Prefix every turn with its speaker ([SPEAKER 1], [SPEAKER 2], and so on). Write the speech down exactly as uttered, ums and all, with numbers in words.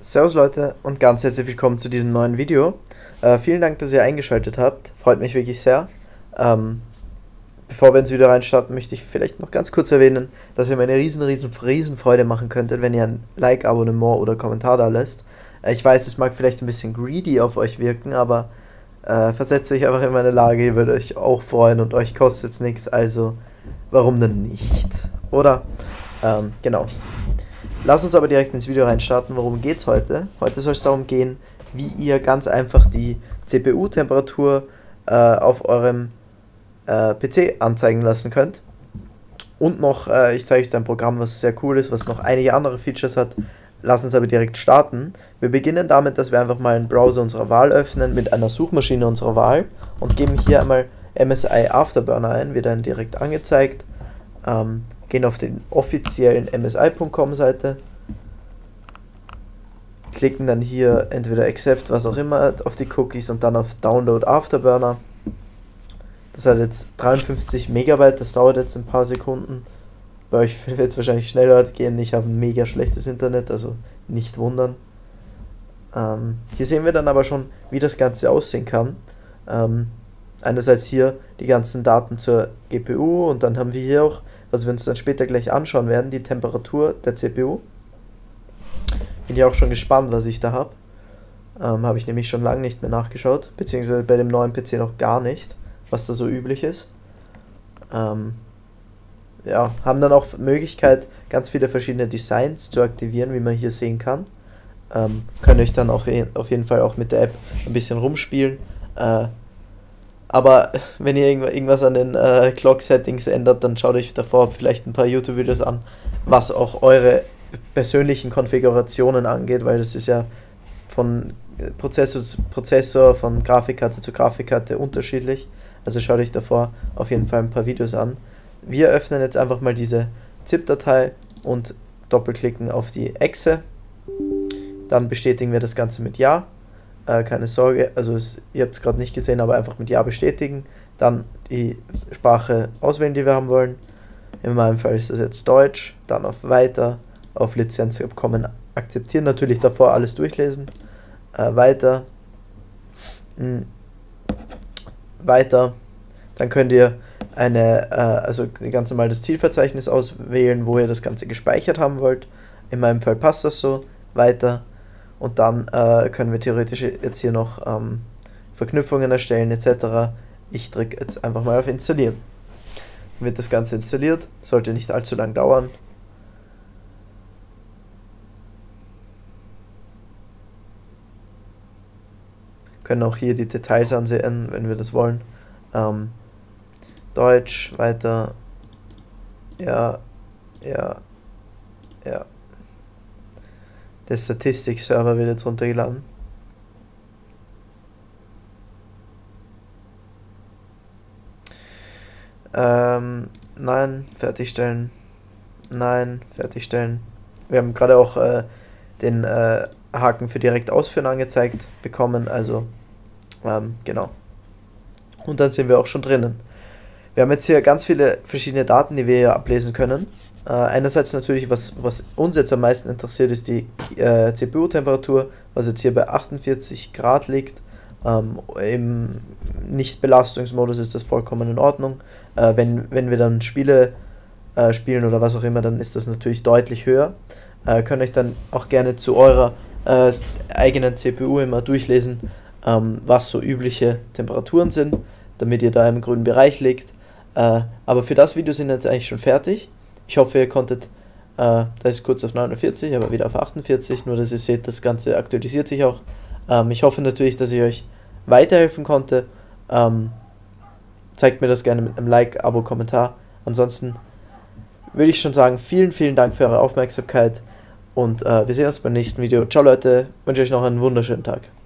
[SPEAKER 1] Servus Leute und ganz herzlich willkommen zu diesem neuen Video. Äh, vielen Dank, dass ihr eingeschaltet habt, freut mich wirklich sehr. Ähm, bevor wir ins Video reinstarten, möchte ich vielleicht noch ganz kurz erwähnen, dass ihr mir eine riesen, riesen, riesen Freude machen könntet, wenn ihr ein Like, Abonnement oder Kommentar da lässt. Äh, ich weiß, es mag vielleicht ein bisschen greedy auf euch wirken, aber äh, versetzt euch einfach in meine Lage, ihr würdet euch auch freuen und euch kostet es nichts, also warum denn nicht, oder? Ähm, genau. Lass uns aber direkt ins Video reinstarten. Worum geht's heute? Heute soll es darum gehen, wie ihr ganz einfach die C P U-Temperatur äh, auf eurem äh, P C anzeigen lassen könnt. Und noch, äh, ich zeige euch ein Programm, was sehr cool ist, was noch einige andere Features hat. Lass uns aber direkt starten. Wir beginnen damit, dass wir einfach mal einen Browser unserer Wahl öffnen mit einer Suchmaschine unserer Wahl und geben hier einmal M S I Afterburner ein, wird dann direkt angezeigt. Ähm, gehen auf den offiziellen M S I Punkt com Seite, klicken dann hier entweder Accept, was auch immer, auf die Cookies und dann auf Download Afterburner. Das hat jetzt dreiundfünfzig Megabyte, das dauert jetzt ein paar Sekunden. Bei euch wird es wahrscheinlich schneller gehen, ich habe ein mega schlechtes Internet, also nicht wundern. Ähm, hier sehen wir dann aber schon, wie das Ganze aussehen kann. Ähm, einerseits hier die ganzen Daten zur G P U und dann haben wir hier auch, was wir uns dann später gleich anschauen werden, die Temperatur der C P U. Bin ja auch schon gespannt, was ich da habe. Ähm, habe ich nämlich schon lange nicht mehr nachgeschaut, beziehungsweise bei dem neuen P C noch gar nicht, was da so üblich ist. Ähm, ja, haben dann auch Möglichkeit, ganz viele verschiedene Designs zu aktivieren, wie man hier sehen kann. Ähm, könnt euch dann auch auf jeden Fall auch mit der App ein bisschen rumspielen. Äh, Aber wenn ihr irgendwas an den äh, Clock-Settings ändert, dann schaut euch davor vielleicht ein paar YouTube-Videos an, was auch eure persönlichen Konfigurationen angeht, weil das ist ja von Prozessor zu Prozessor, von Grafikkarte zu Grafikkarte unterschiedlich. Also schaut euch davor auf jeden Fall ein paar Videos an. Wir öffnen jetzt einfach mal diese ZIP-Datei und doppelklicken auf die Exe. Dann bestätigen wir das Ganze mit Ja. Äh, keine Sorge, also es, ihr habt es gerade nicht gesehen, aber einfach mit Ja bestätigen. Dann die Sprache auswählen, die wir haben wollen. In meinem Fall ist das jetzt Deutsch. Dann auf Weiter, auf Lizenzabkommen akzeptieren. Natürlich davor alles durchlesen. Äh, weiter. Hm. Weiter. Dann könnt ihr eine, äh, also ganz normal das Zielverzeichnis auswählen, wo ihr das Ganze gespeichert haben wollt. In meinem Fall passt das so. Weiter. Und dann äh, können wir theoretisch jetzt hier noch ähm, Verknüpfungen erstellen et cetera. Ich drücke jetzt einfach mal auf Installieren. Dann wird das Ganze installiert, sollte nicht allzu lang dauern. Können auch hier die Details ansehen, wenn wir das wollen. Ähm, Deutsch, weiter, ja, ja, ja. Der Statistik-Server wird jetzt runtergeladen. Ähm, nein, fertigstellen. Nein, fertigstellen. Wir haben gerade auch äh, den äh, Haken für direkt ausführen angezeigt bekommen, also ähm, genau. Und dann sind wir auch schon drinnen. Wir haben jetzt hier ganz viele verschiedene Daten, die wir hier ablesen können. Äh, einerseits natürlich, was, was uns jetzt am meisten interessiert, ist die äh, C P U-Temperatur, was jetzt hier bei achtundvierzig Grad liegt. Ähm, Im Nicht-Belastungsmodus ist das vollkommen in Ordnung. Äh, wenn, wenn wir dann Spiele äh, spielen oder was auch immer, dann ist das natürlich deutlich höher. Äh, könnt euch dann auch gerne zu eurer äh, eigenen C P U immer durchlesen, ähm, was so übliche Temperaturen sind, damit ihr da im grünen Bereich liegt. Äh, aber für das Video sind wir jetzt eigentlich schon fertig. Ich hoffe, ihr konntet, äh, da ist kurz auf neunundvierzig, aber wieder auf achtundvierzig, nur dass ihr seht, das Ganze aktualisiert sich auch. Ähm, ich hoffe natürlich, dass ich euch weiterhelfen konnte. Ähm, zeigt mir das gerne mit einem Like, Abo, Kommentar. Ansonsten würde ich schon sagen, vielen, vielen Dank für eure Aufmerksamkeit und äh, wir sehen uns beim nächsten Video. Ciao Leute, wünsche euch noch einen wunderschönen Tag.